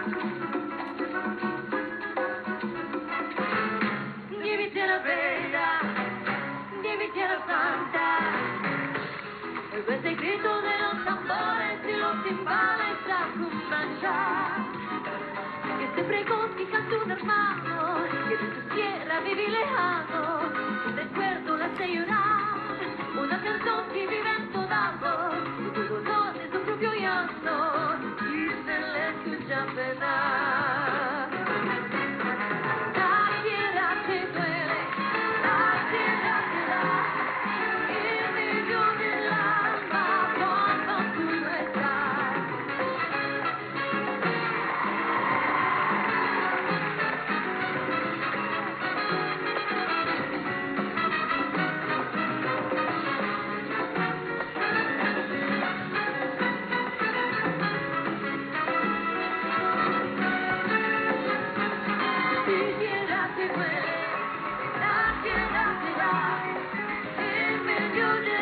Give it to the bella, give it to the santa. E questo è il grito dello tambore, se lo timbale sa cominciare. Que siempre consigas tu hermano, que de tu tierra viví lejano. Un recuerdo la hace llorar, una canción que vive en tu dado, tu dolor es tu propio llanto, y se le escucha penar. La tierra te duele, la tierra te da, en medio del alma cuando tú no estás. La tierra te duele, la tierra te da, en medio de